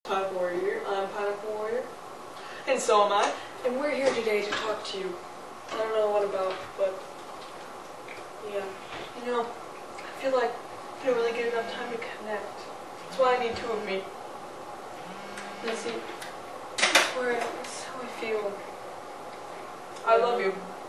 PineappleWarrior. I'm PineappleWarrior. And so am I. And we're here today to talk to you. I don't know what about, but yeah. You know, I feel like I don't really get enough time to connect. That's why I need two of me. Let's see. That's how I feel. I love you.